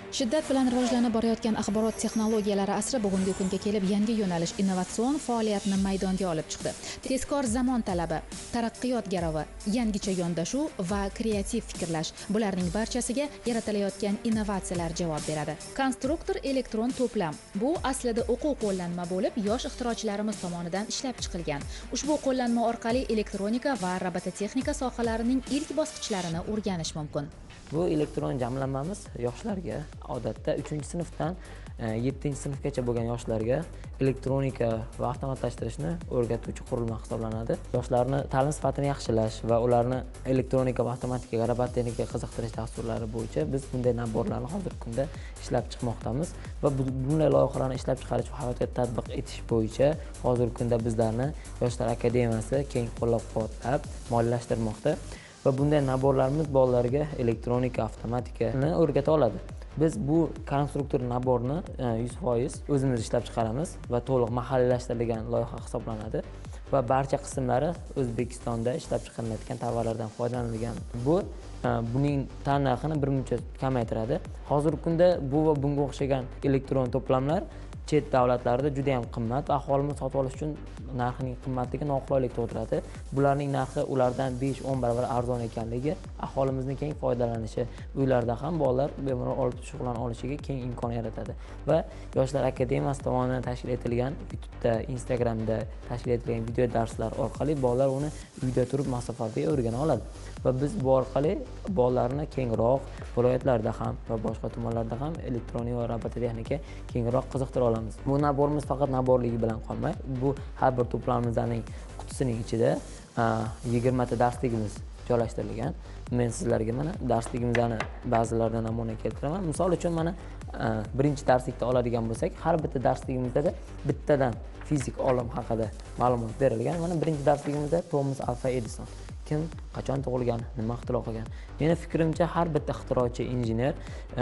Shiddat bilan rivojlanib borayotgan axborot texnologiyalari asri bugungi kunga kelib yangi yo'nalish innovatsion faoliyatni maydonga olib chiqdi. Tezkor zamon talabi, taraqqiyot garovi, yangicha yondashuv va kreativ fikrlash – bularning barchasiga yaratilayotgan innovatsiyalar javob beradi. Konstruktor elektron to'plam – bu aslida o'quv qo'llanma bo'lib, yosh ixtirochilarimiz tomonidan ishlab chiqilgan. Ushbu qo'llanma orqali elektronika va robototexnika sohalarining ilk bosqichlarini o'rganish mumkin. Bu elektron jamlanmamiz yoshlarga, odatda 3-sinfdan 7-sinfgacha bo'lgan yoshlarga elektronika va avtomatlashtirishni o'rgatuvchi qurilma hisoblanadi. Yoshlarni ta'lim sifatini yaxshilash va ularni elektronika va avtomatikaga, robototexnikaga qiziqtirish dasturlari bo'yicha biz bunday naborlarni hozirgi kunda ishlab chiqmoqdamiz va bunday loyihalarni ishlab chiqarish va hayotga tatbiq etish bo'yicha hozirgi kunda bizlarni Yoshlar akademiyasi keng qo'llab-quvvatlab moliyalashtirmoqda. Va bunday naborlarimiz bolalarga elektronika, avtomatikani o'rgata oladi. Biz bu konstruktor naborni 100% o'zimiz ishlab chiqaramiz va to'liq mahalliylashtirilgan loyiha hisoblanadi va barcha qismlari O'zbekistonda ishlab chiqarilayotgan tovarlardan foydalanilgan. Buning narxini birmuncha kamaytiradi. Hozirgi kunda bu va bunga o'xshagan elektron to'plamlar chet davlatlarda juda ham qimmat va aholimiz sotib olish uchun narxining qimmatligi noqulaylik tug'diradi. Bularning narxi ulardan 5-10 barobar arzon ekanligi aholimizning keng foydalanishi, uylarda ham bolalar bemalol olib shug'ullanib olishiga keng imkon yaratadi. Va Yoshlar akademiyasi tomonidan tashkil etilgan YouTube'da, Instagram'da tashkil etilgan video darslar orqali bolalar uni uyda turib masofaviy o'rgana oladi. Va biz bu orqali bolalarni kengroq viloyatlarda ham va boshqa tumanlarda ham elektronika va robototexnika kengroq qiziqtira olamiz. Bu naborimiz faqat naborligi bilan qolmay, bu har bir to'plamimizning qutisining ichida 20 ta darsligimiz joylashtirilgan. Men sizlarga mana darsligimizni ba'zilaridan namuna keltiraman. Misol uchun mana birinchi darslikda oladigan bo'lsak, har bitta darsligimizda bittadan fizik olim haqida ma'lumot berilgan. Mana birinchi darsligimizda Thomas Alva Edison kim, qachon tug'ilgan, nima ixtiro qilgan. Meni fikrimcha har bitta ixtirochi, injener,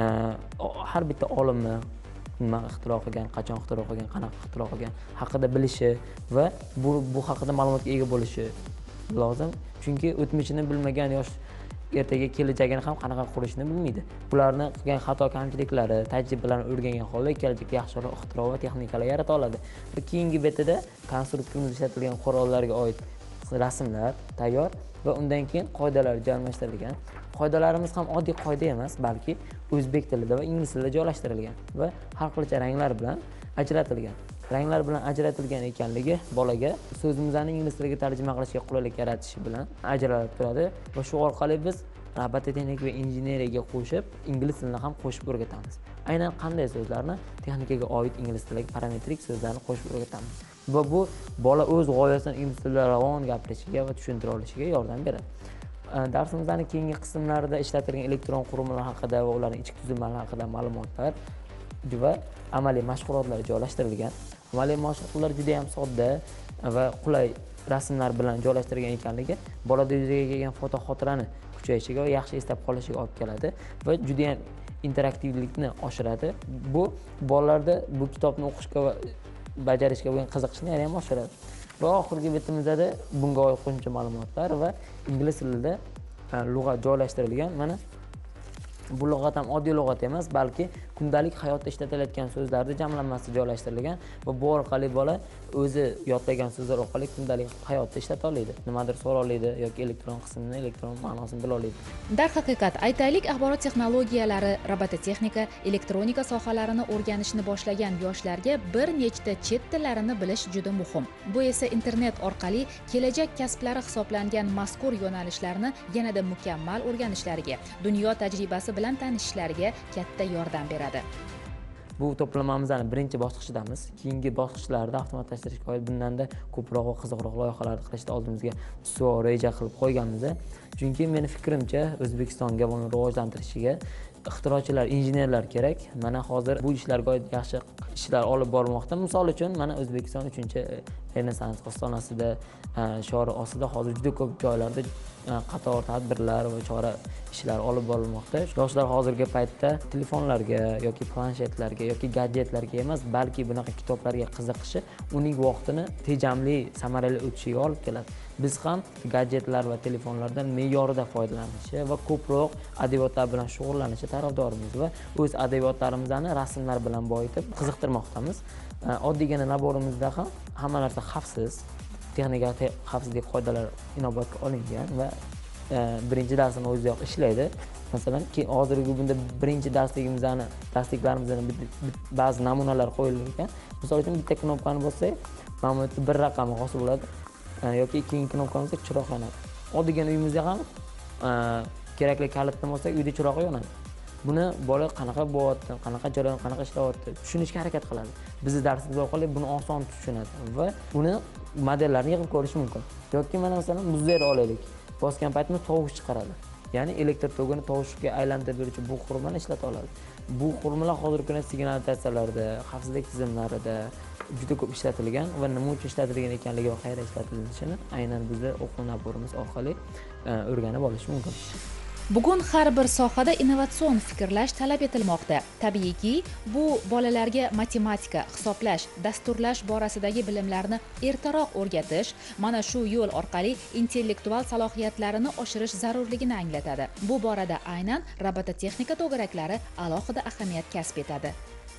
har bitta olimni nima ixtiro qilgan, qachon ixtiro qilgan, qanaqa ixtiro qilgan haqida bilishi va bu haqida ma'lumotga ega bo'lishi lozim. Chunki o'tmishini bilmagan yosh ertaga kelajagini ham qanaqa qurishni bilmaydi. Ularni qilgan xato kamchiliklari, tajribalarni o'rgangan holda kelajakda yaxshiroq ixtiro va texnikalar yarata oladi. Va keyingi betida konstruktorimiz ishlatilgan qurollarga oid rasmlar tayyor va undan keyin qoidalar jamlashtirilgan. Qoidalarimiz ham oddiy qoida emas, balki o'zbek tilida va ingliz tilida joylashtirilgan va har xilcha ranglar bilan ajratilgan. Ranglar bilan ajratilgan ekanligi bolaga so'zimizni ingliz tiliga tarjima qilishga qulaylik yaratishi bilan ajralib turadi va shu orqali biz robototexnika va injeneriyaga qo'shib ingliz tilini ham qo'shib o'rgatamiz. Aynan qanday so'zlarni texnikaga oid ingliz tiliga parametrik so'zlarni qo'shib o'rgatamiz. Va bu bola o'z g'oyasini ingliz tilida ravon gapirishiga va tushuntira olishiga yordam beradi. Darsimizning keyingi qismlarida ishlatilgan elektron qurilmalar haqida va ularning ichki tuzilmalari haqida ma'lumotlar va amaliy mashg'ulotlar joylashtirilgan. Amaliy mashg'ulotlar juda ham sodda va qulay rasmlar bilan joylashtirilgan ekanligi bolada yuzaga kelgan foto xotirani kuchayishiga va yaxshi eslab qolishiga olib keladi va juda ham interaktivlikni oshiradi. Bu bolalarda bu kitobni o'qishga va bajarishga bo'lgan qiziqishni ham oshiradi. Va oxirgi betimizda bunga oid qo'shimcha ma'lumotlar va ingliz tilida lug'at joylashtirilgan. Mana bu lug'at ham oddiy lug'at emas, balki kundalik hayotda ishlatilayotgan so'zlarning jamlanmasi joylashtirilgan va bu orqali bola o'zi yodlagan so'zlar orqali kundalik hayotda ishlata oladi. Nimadir so'ra oladi yoki elektron qismini, elektron ma'nosini bila oladi. Darhaqiqat, aytaylik, axborot texnologiyalari, robototexnika, elektronika sohalarini o'rganishni boshlagan yoshlarga bir nechta chet tillarini bilish juda muhim. Bu esa internet orqali kelajak kasblari hisoblangan mazkur yo'nalishlarni yanada mukammal o'rganishlariga, dunyo tajribasi bilan tanishishlariga katta yordam beradi. Bu to'plamamizning birinchi bosqichidamiz. Keyingi bosqichlarda avtomatlashtirishga oid bundanda ko'proq va qiziqroq loyihalarni qilishni oldimizga ustuvor reja qilib qo'yganmiz. Chunki meni fikrimcha O'zbekistonga buni rivojlantirishiga ixtirochilar, injenerlar kerak. Mana hozir bu ishlarga oid yaxshi ishlar olib borilmoqda. Misol uchun, mana O'zbekiston 3-Renessans ostonasida shiori ostida hozir juda ko'p joylarda qator tadbirlar va chora ishlar olib borilmoqda. Yoshlar hozirgi paytda telefonlarga yoki planshetlarga yoki gadjetlarga emas, balki bunaqa kitoblarga qiziqishi uning vaqtini tejamli, samarali o'tishiga olib keladi. biz ham gadjetlar va telefonlardan me'yorida foydalanishi va ko'proq adabiyotlar bilan shug'ullanishi tarafdorimiz va o'z adabiyotlarimizni rasmlar bilan boyitib qiziqtirmoqdamiz. Oddiygina naborimizda ham hamma narsa xavfsiz, texnika xavfsizlik qoidalari inobatga olingan va birinchi darsini o'zidayoq ishlaydi. Masalan, hozirgi bunda birinchi darsliklarimizdan ba'zi namunalar qo'yilgan. Misol uchun bitta knopkani bossak, mana bu yerda bir raqami hosil bo'ladi. Yoki ikkinchi knopkani bossak chiroq yonadi. Oddiygina uyimizda ham kerakli kalitni bossak uyda chiroq yonadi. Buni bola qanaqa bo'lyapti, qanaqa jarayon, qanaqa ishlayapti tushunishga harakat qiladi. Bizni darsimiz orqali buni oson tushunadi va uni modellarini yig'ib ko'rish mumkin. Yoki mana masalan muzeyni olaylik. Bosgan paytimiz tovush chiqaradi. Ya'ni elektr tokini tovushga aylantirib beruvchi bu qurilmani ishlata oladi. Bu qurilmalar hozirgi kunda signalizatsiyalarda, xavfsizlik tizimlarida juda ko'p ishlatilgan va nima uchun ishlatilgan ekanligi va qayerda ishlatilishini aynan bizlar o'quv naborimiz orqali o'rganib olish mumkin. Bugun har bir sohada innovatsion fikrlash talab etilmoqda. Tabiiyki, bu bolalarga matematika, hisoblash, dasturlash borasidagi bilimlarni ertaroq o'rgatish, mana shu yo'l orqali intellektual salohiyatlarini oshirish zarurligini anglatadi. Bu borada aynan robototexnika to'garaklari alohida ahamiyat kasb etadi.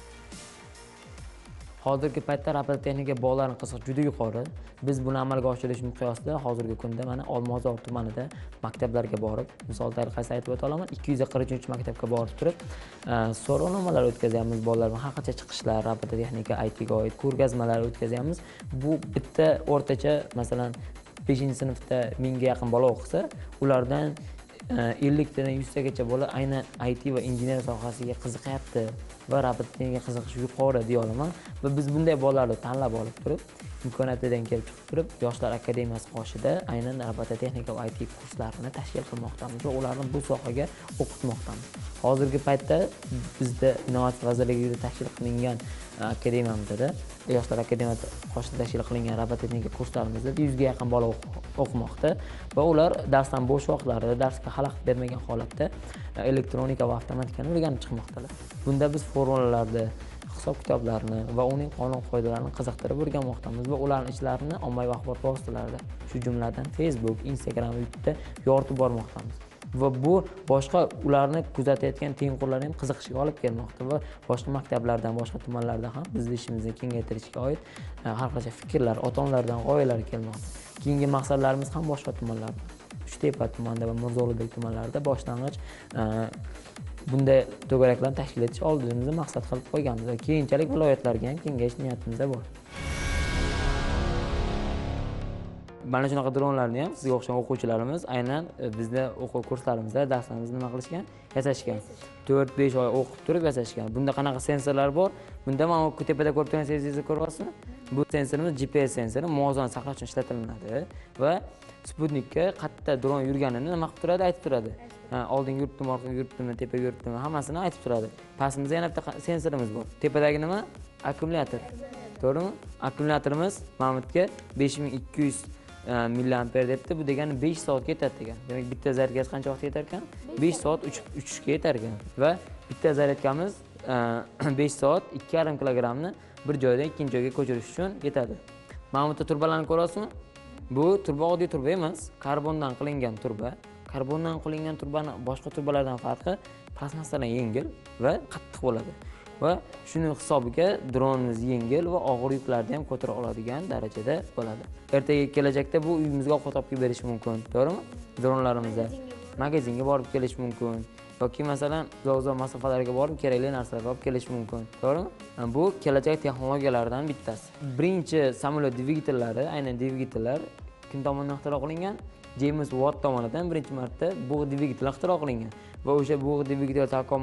Hozirgi paytda robototexnika bolalarning qiziqishi juda yuqori. Biz buni amalga oshirish miqyosida hozirgi kunda mana Olmazor tumanida maktablarga borib, misol tariqasida aytib o'taman, 243 maktabga borib turib, so'rovnomalar o'tkazyapmiz bolalar bilan, haqacha chiqishlar, robototexnika, ITga oid ko'rgazmalar o'tkazyapmiz. Bu bitta o'rtacha, masalan, 5-sinfda 1000 ga yaqin bola o'qisa, ulardan 50 tadan 100 tagacha bola aynan IT va injener sohasiga qiziqyapti va robototexnikaga qiziqish yuqori deya olaman. Va biz bunday bolalarni tanlab olib turib, imkoniyatidan kelib chiqib turib, Yoshlar akademiyasi qoshida aynan robototexnika va IT kurslarini tashkil qilmoqdamiz va ularni bu sohaga o'qitmoqdamiz. Hozirgi paytda bizda Innovatsiya vazirligida tashkil qilingan akademiyamizda, Yoshlar akademiyasi qoshida tashkil qilingan robototexnika kurslarimizda 100 ga yaqin bola o'qimoqda va ular darsdan bo'sh vaqtlarida, darsga xalaqit bermagan holatda elektronika va avtomatikani o'rganib chiqmoqdalar. Bunda biz formulalarni, hisob-kitoblarni va uning qonun qoidalarini qiziqtirib o'rganmoqdamiz va ularning ishlarini ommaviy axborot vositalarida, shu jumladan Facebook, Instagram, YouTube'da yoritib bormoqdamiz. Va bu boshqa ularni kuzatayotgan tengqurlar ham qiziqishga olib kelmoqda va boshqa maktablardan, boshqa tumanlardan ham bizning ishimizni kengaytirishga oid har qancha fikrlar, ota-onalardan g'oyalar kelmoqda. Keyingi maqsadlarimiz ham boshqa tumanlarda, Uchtepa tumanida va Mirzo-Ulug'bek tumanlarida boshlang'ich bunday to'garaklarni tashkil etish oldimizda maqsad qilib qo'yganmiz va keyinchalik viloyatlarga ham kengayish niyatimizda bor. Mana shunaqa dronlarni ham sizga o'xshagan o'quvchilarimiz aynan bizda o'quv kurslarimizda darslarimizni nima qilishgan? Yasashgan. 4-5 oy o'qib turib yasashgan. Bunda qanaqa sensorlar bor? Bunda mana bu tepada ko'rib turgan sensoringizni ko'ryapsizmi? Bu sensorimiz GPS sensori, muvozanat saqlash uchun ishlatilinadi va Sputnikka qayerda dron yurganini nima qilib turadi, aytib turadi. Oldinga yuribdimi, orqaga yuribdimi, tepaga yuribdimi, hammasini aytib turadi. Pastimizda yana bitta sensorimiz bor. Tepadagi nima? Akkumulyator. To'g'rimi? Akkumulyatorimiz mana bu yerga 5200 milliamper debdi. Bu degani 5 soat ketadi degan. Demak, bitta zaryadkasi qancha vaqt ketar ekan? 5 soat uchishga yetar ekan. Va bitta zaryadkamiz 5 soat 2,5 kilogramni bir joydan ikkinchi joyga ko'chirish uchun yetadi. Mana bu turbalarni ko'ryapsizmi? Bu turba oddiy turba emas, karbondan qilingan turba. Karbondan qilingan turbani boshqa turbalardan farqi plastmassadan yengil va qattiq bo'ladi. Va shuning hisobiga dronimiz yengil va og'ir yuklarni ham ko'tara oladigan darajada bo'ladi. Ertaga kelajakda bu uyimizga ovqat olib berish mumkin, to'g'rimi? Dronlarimizda magazinga borib kelish mumkin yoki masalan uzoq masofalarga borib kerakli narsalarni olib kelish mumkin, to'g'rimi? Bu kelajak texnologiyalaridan bittasi. Birinchi samolyot dvigatellari, aynan dvigatellar kim tomonidan ixtiro qilingan? James Watt tomonidan birinchi marta bu dvigatellar ixtiro qilingan. Va o'sha bu dvigatel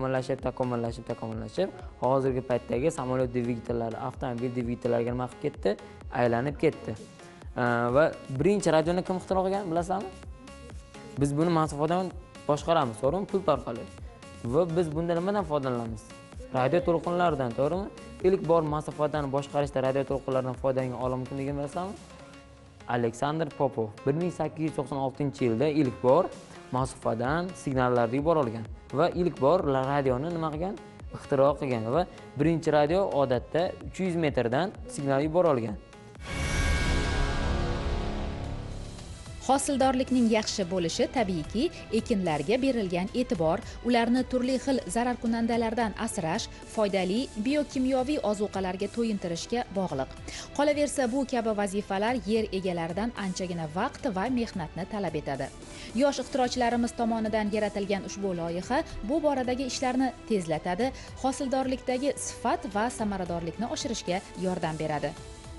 takomillashib, hozirgi paytdagi samolyot dvigatellari, avtomobil dvigatellariga nima qilib ketdi? Aylanib ketdi. Va birinchi radioni kim ixtiro qilgan, bilasizmi? Biz buni masofadan boshqaramiz, to'g'rimi? Pult orqali. Va biz bundan nimadan foydalanamiz? Radio to'lqinlaridan, to'g'rimi? İlk bor masofadan boshqarishda radio to'lqinlaridan foydalangan olim kimligini bilasizmi? Aleksandr Popov 1896-yilda ilk bor masofadan signallarni yubora olgan va ilk bor radioni nima qilgan? Ixtiro qilgan va birinchi radio odatda 300 metrdan signal yubora olgan. Hosildorlikning yaxshi bo'lishi tabiiyki ekinlarga berilgan e'tibor, ularni turli xil zararkunandalardan asrash, foydali biokimyoviy ozuqalarga to'yintirishga bog'liq. Qolaversa, bu kabi vazifalar yer egalaridan anchagina vaqt va mehnatni talab etadi. Yosh ixtirochilarimiz tomonidan yaratilgan ushbu loyiha bu boradagi ishlarni tezlatadi, hosildorlikdagi sifat va samaradorlikni oshirishga yordam beradi.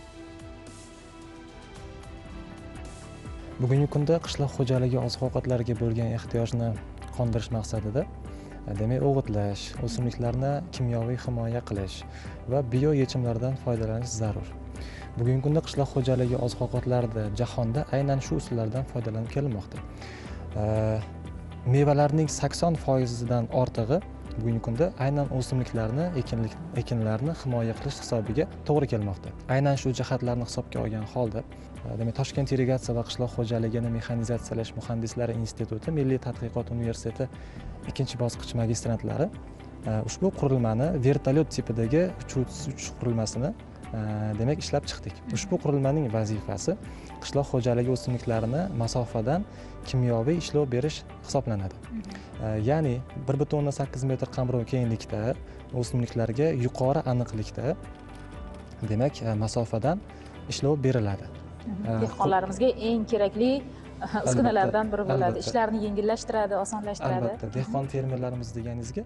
Bugungi kunda qishloq xo'jaligi oziq-ovqatlariga bo'lgan ehtiyojni qondirish maqsadida demak o'g'itlash, o'simliklarni kimyoviy himoya qilish va bio yechimlardan foydalanish zarur. Bugungi kunda qishloq xo'jaligi oziq-ovqatlarida jahonda aynan shu usullardan foydalanib kelinmoqda. Mevalarning 80%dan ortig'i bugungi kunda aynan o'simliklarni, ekinlarni himoya qilish hisobiga to'g'ri kelmoqda. Aynan shu jihatlarni hisobga olgan holda, demak Toshkent irrigatsiya va qishloq xo'jaligini mexanizatsiyalash muhandislari instituti Milliy tadqiqot universiteti 2-bosqich magistrantlari ushbu qurilmani vertolyot tipidagi uchuvchisiz uchish qurilmasini demak ishlab chiqdik. Ushbu qurilmaning vazifasi qishloq xo'jaligi o'simliklarini masofadan kimyoviy ishlov berish hisoblanadi. Ya'ni 1,8 metr qamrov kenglikda o'simliklarga yuqori aniqlikda demak masofadan ishlov beriladi. Dehqonlarimizga eng kerakli uskunalardan biri bo'ladi. Ishlarni yengillashtiradi, osonlashtiradi. Albatta, dehqon fermerlarimiz deganingizga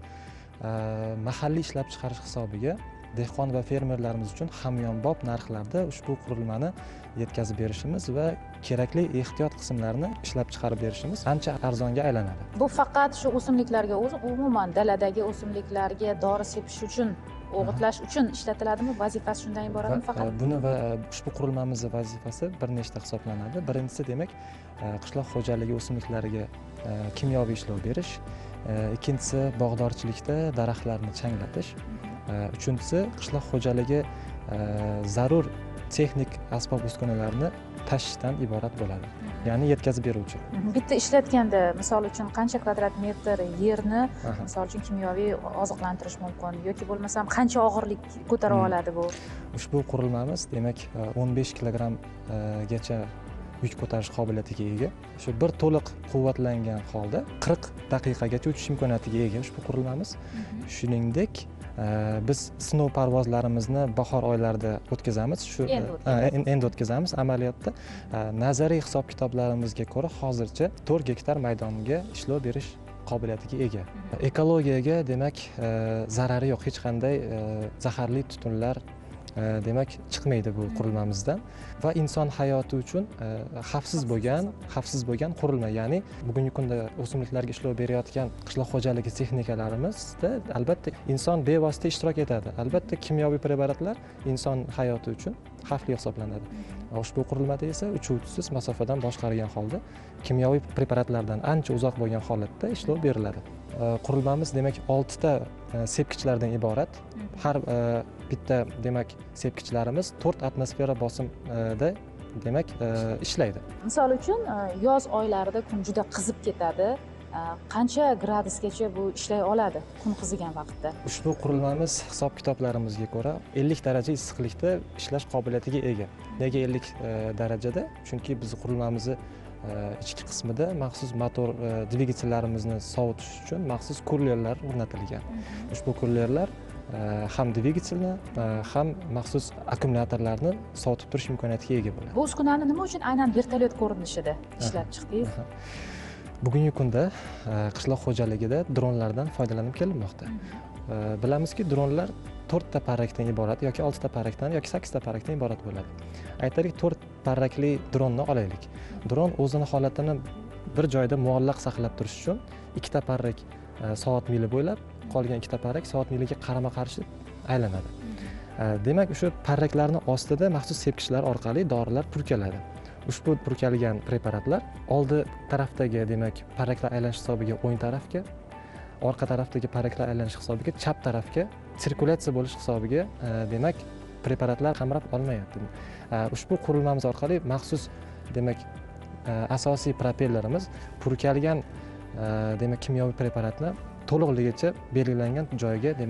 mahalliy ishlab chiqarish hisobiga dehqon va fermerlarimiz uchun hamyonbop narxlarda ushbu qurilmani yetkazib berishimiz va kerakli ehtiyot qismlarni ishlab chiqarib berishimiz ancha arzonga aylanadi. Bu faqat shu o'simliklarga, umuman daladagi o'simliklarga dori sepish uchun, o'g'itlash uchun ishlatiladimi? Vazifasi shundan iboratmi faqat? Buni va ushbu qurilmamizning vazifasi bir nechta hisoblanadi. Birinchisi demak qishloq xo'jaligi o'simliklariga kimyoviy ishlov berish, ikkinchisi bog'dorchilikda daraxtlarni changlatish, uchinchisi qishloq xo'jaligi zarur texnik asbob uskunalarni tashishdan iborat bo'ladi. Ya'ni yetkazib beruvchi. Bitta ishlatganda, misol uchun qancha kvadrat metr yerni misol uchun kimyoviy oziqlantirish mumkin yoki bo'lmasam qancha og'irlik ko'tara oladi bu? Ushbu qurilmamiz demak 15 kilogrammgacha yuk ko'tarish qobiliyatiga ega. Shu bir to'liq quvvatlangan holda 40 daqiqagacha uchish imkoniyatiga ega ushbu qurilmamiz. Shuningdek, biz sinov parvozlarimizni bahor oylarida o'tkazamiz. Shu endi o'tkazamiz amaliyotda. Nazariy hisob-kitoblarimizga ko'ra hozircha 4 gektar maydonga ishlov berish qobiliyatiga ega. Ekologiyaga demak zarari yo'q, hech qanday zaharli tutunlar demak chiqmaydi bu qurilmamizdan va inson hayoti uchun xavfsiz bo'lgan qurilma. Ya'ni bugungi kunda o'simliklarga ishlov berayotgan qishloq xo'jaligi texnikalarimizda albatta inson bevosita ishtirok etadi. Albatta kimyoviy preparatlar inson hayoti uchun xavfli hisoblanadi. Ushbu qurilmada esa uchuvchisiz masofadan boshqargan holda kimyoviy preparatlardan ancha uzoq bo'lgan holatda ishlov beriladi. Qurilmamiz demak 6 ta sepkichlardan iborat. Har bitta demak sepkichlarimiz 4 atmosfera bosimda demak ishlaydi. Misol uchun yoz oylarida kun juda qizib ketadi. Qancha gradusgacha bu ishlay oladi kun qizigan vaqtda? Ushbu qurilmamiz hisob-kitoblarimizga ko'ra 50 daraja issiqlikda ishlash qobiliyatiga ega. Nega 50 darajada? Chunki biz qurilmamizni ichki qismida maxsus motor dvigatellarimizni sovutish uchun maxsus kurlerlar o'rnatilgan. Ushbu kurlerlar ham dvigatelni ham maxsus akkumulyatorlarni sovutib turish imkoniyatiga ega bo'ladi. Bu uskunani nima uchun aynan vertolyot ko'rinishida ishlab chiqdingiz? Bugungi kunda qishloq xo'jaligida dronlardan foydalanib kelinmoqda. Bilamizki, dronlar 4 ta parrakdan iborat yoki 6 ta parrakdan yoki 8 ta parrakdan iborat bo'ladi. Aytaylik 4 parrakli dronni olaylik. Dron o'zini holatini bir joyda muallaq saqlab turish uchun 2 ta parrak soat mili bo'ylab, qolgan 2 ta parrak soat miliga qarama-qarshi aylanadi. Demak, o'sha parraklarni ostida maxsus sepkichlar orqali dorilar purkaladi. Ushbu purkalgan preparatlar oldi tarafdagi demak parraklar aylanish hisobiga o'ng tarafga, orqa tarafdagi parraklar aylanish hisobiga chap tarafga sirkulyatsiya bo'lish hisobiga demak preparatlar qamrab olmayapti. Ushbu qurilmamiz orqali maxsus demak asosiy propellerimiz purkalgan demak kimyoviy preparatni to'liqligicha belgilangan joyga demak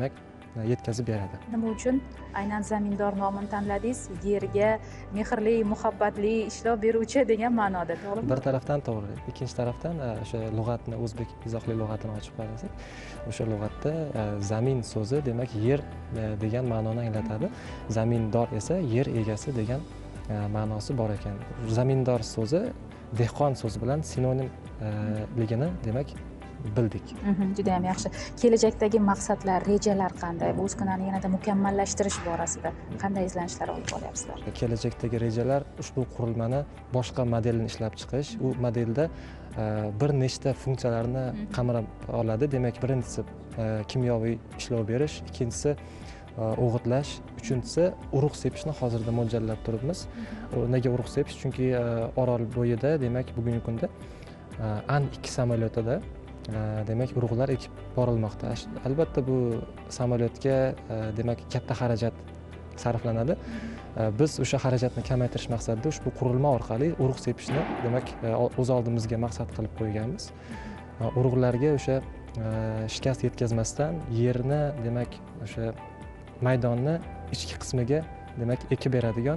yetkazib beradi. Nima uchun aynan zamindor nomini tanladingiz? Yerga mehrli, muhabbatli ishlov beruvchi degan ma'noda, to'g'rimi? Bir tarafdan to'g'ri, ikkinchi tarafdan o'sha lug'atni, o'zbek izohli lug'atini ochib qarasak, o'sha lug'atda zamin so'zi demak yer degan ma'noni anglatadi. Zamindor esa yer egasi degan ma'nosi bor ekan. Zamindor so'zi dehqon so'zi bilan sinonimligini demak bildik. Juda ham yaxshi. Kelajakdagi maqsadlar, rejalar qanday? Bu uskunani yanada mukammallashtirish borasida qanday izlanishlar olib boryapsizlar? Kelajakdagi rejalar ushbu qurilmani boshqa modelini ishlab chiqish. U modelda bir nechta funksiyalarni qamrab oladi. Demak, birinchisi kimyoviy ishlov berish, ikkinchisi o'g'itlash, uchinchisi urug' sepishni hozirda mo'ljallab turibmiz. Nega urug' sepish? Chunki Orol bo'yida demak bugungi kunda An-2 samolyotida demak urug'lar ekib borilmoqda. Albatta bu samolyotga demak katta xarajat sarflanadi. Biz o'sha xarajatni kamaytirish maqsadida ushbu qurilma orqali urug' sepishni demak o'z oldimizga maqsad qilib qo'yganmiz. Urug'larga o'sha shikast yetkazmasdan yerni demak o'sha maydonni ichki qismiga demak ekib beradigan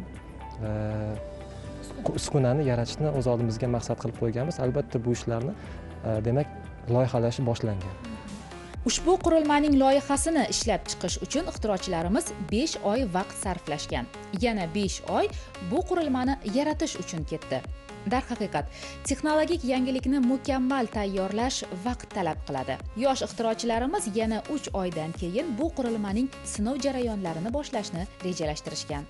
uskunani yaratishni o'z oldimizga maqsad qilib qo'yganmiz. Albatta bu ishlarni demak loyihalashi boshlangan. Ushbu qurilmaning loyihasini ishlab chiqish uchun ixtirochilarimiz 5 oy vaqt sarflashgan. Yana 5 oy bu qurilmani yaratish uchun ketdi. Darhaqiqat, texnologik yangilikni mukammal tayyorlash vaqt talab qiladi. Yosh ixtirochilarimiz yana 3 oydan keyin bu qurilmaning sinov jarayonlarini boshlashni rejalashtirishgan.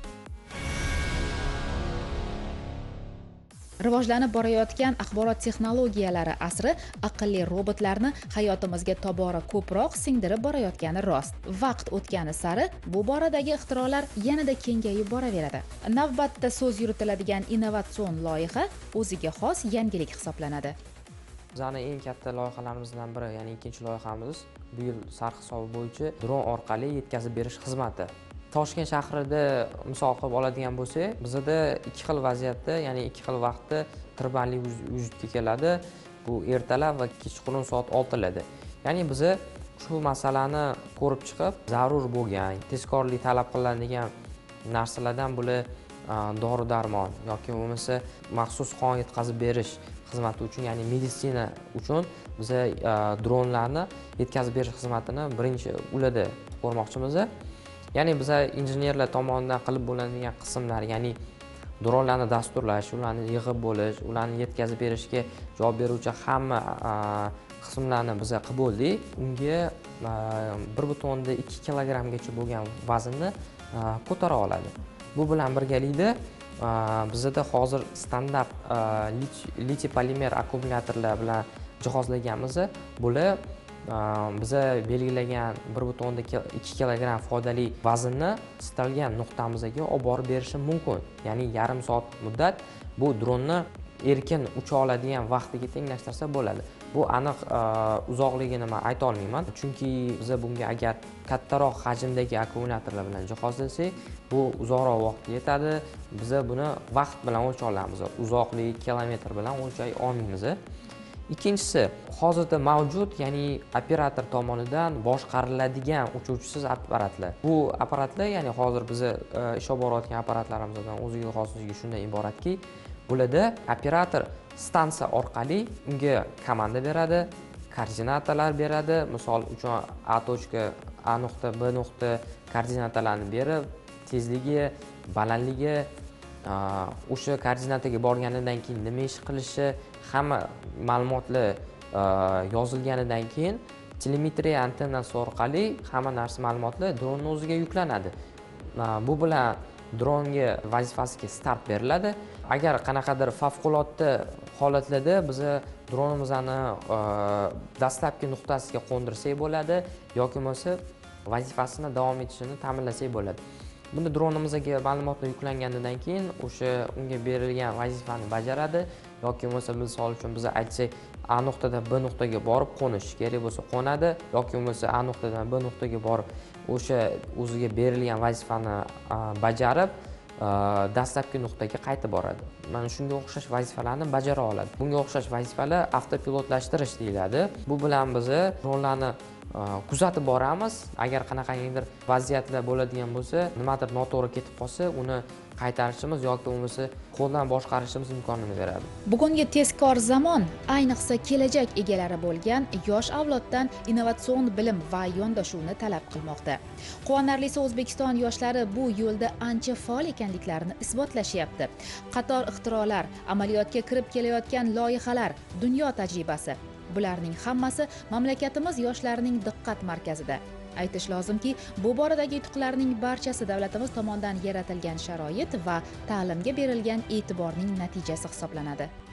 Rivojlanib borayotgan axborot texnologiyalari asri aqlli robotlarni hayotimizga tobora ko'proq singdirib borayotgani rost. Vaqt o'tgani sari bu boradagi ixtirolar yanada kengayib boraveradi. Navbatda so'z yuritiladigan innovatsion loyiha o'ziga xos yangilik hisoblanadi. Bizning eng katta loyihalarimizdan biri, ya'ni ikkinchi loyihamiz bu yil sarhisobi bo'yicha dron orqali yetkazib berish xizmati. Toshkent shahrida misol qilib oladigan bo'lsak, bizda ikki xil vaziyatda, ya'ni ikki xil vaqtda tirbandlik vujudga keladi. Bu ertalab va kechqurun soat 6larda. Ya'ni biz shu masalani ko'rib chiqib, zarur bo'lgan, tezkorlik talab qilinadigan narsalardan bular dori-darmon yoki bo'lmasa maxsus qon yetkazib berish xizmati uchun, ya'ni meditsina uchun biz dronlarni yetkazib berish xizmatini birinchi ularda ko'rmoqchimiz. Ya'ni biz injenerlar tomonidan qilib bo'ladigan qismlar, ya'ni dronlarni dasturlash, ularni yig'ib bo'lish, ularni yetkazib berishga javob beruvchi hamma qismlarni biz qilib bo'ldik. Unga 1,2 kilogrammgacha bo'lgan vaznni ko'tara oladi. Bu bilan birgalikda bizda hozir standart litiy polimer akkumulyatorlar bilan jihozlaganmiz. Bular biza belgilagan 1,2 kilogramm foydali vaznni istalgan nuqtamizga olib borib berishi mumkin. Ya'ni yarim soat muddat bu dronni erkin ucha oladigan vaqtiga tenglashtirsa bo'ladi. Bu aniq uzoqligini men ayta olmayman, chunki biz bunga agar kattaroq hajmdagi akkumulyatorlar bilan jihozlasak, bu uzoqroq vaqtga yetadi. Biz buni vaqt bilan o'lcha olamiz. Uzoqlik kilometr bilan o'lchay olmaymiz. Ikkinchisi, hozirda mavjud, ya'ni operator tomonidan boshqariladigan uchuvchisiz apparatlar. Bu apparatlar, ya'ni hozir biz ish olib borayotgan apparatlarimizdan o'ziga xosligi shundan iboratki, bularda operator stansiya orqali unga komanda beradi, koordinatalar beradi. Misol uchun A точка, A nuqta, B nuqta koordinatalarini berib, tezligi, balandligi, o'sha koordinataga borganidan keyin nima ish qilishi, hamma ma'lumotlar yozilganidan keyin telemetriya antennasi orqali hamma narsa ma'lumotlar dronning o'ziga yuklanadi. Bu bilan dronga vazifasiga start beriladi. Agar qanaqadir favqulodda holatlarda biz dronimizni dastlabki nuqtasiga qo'ndirsak bo'ladi yoki bo'lmasa vazifasini davom etishini ta'minlasak bo'ladi. Bunda dronimizga ma'lumotlar yuklanganidan keyin o'sha unga berilgan vazifani bajaradi yoki bo'lmasa misol uchun biz aytsak A nuqtadan B nuqtaga borib qo'nish kerak bo'lsa qo'nadi yoki bo'lmasa A nuqtadan B nuqtaga borib o'sha o'ziga berilgan vazifani bajarib dastlabki nuqtaga qaytib boradi. Mana shunga o'xshash vazifalarni bajara oladi. Bunga o'xshash vazifalar avtopilotlashtirish deyiladi. Bu bilan biz dronlarni kuzatib boramiz. Agar qanaqangidir vaziyatlar bo'ladigan bo'lsa, nimadir noto'g'ri ketib qolsa, uni qaytarishimiz yoki bo'lmasa qo'ldan boshqarishimiz imkonini beradi. Bugungi tezkor zamon, ayniqsa kelajak egalari bo'lgan yosh avloddan innovatsion bilim va yondashuvni talab qilmoqda. Quvonarlisi, O'zbekiston yoshlari bu yo'lda ancha faol ekanliklarini isbotlashyapti. Qator ixtirolar, amaliyotga kirib kelayotgan loyihalar, dunyo tajribasi, bularning hammasi mamlakatimiz yoshlarining diqqat markazida. Aytish lozimki, bu boradagi yutuqlarning barchasi davlatimiz tomonidan yaratilgan sharoit va ta'limga berilgan e'tiborning natijasi hisoblanadi.